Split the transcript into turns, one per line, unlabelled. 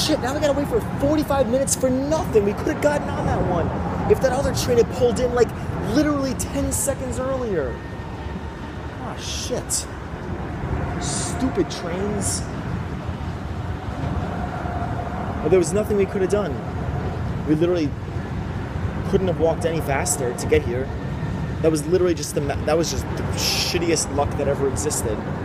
shit, now we gotta wait for 45 minutes for nothing. We could have gotten on that one if that other train had pulled in like literally 10 seconds earlier. Ah, shit. Stupid trains. But there was nothing we could have done. We literally couldn't have walked any faster to get here. That was literally just the shittiest luck that ever existed.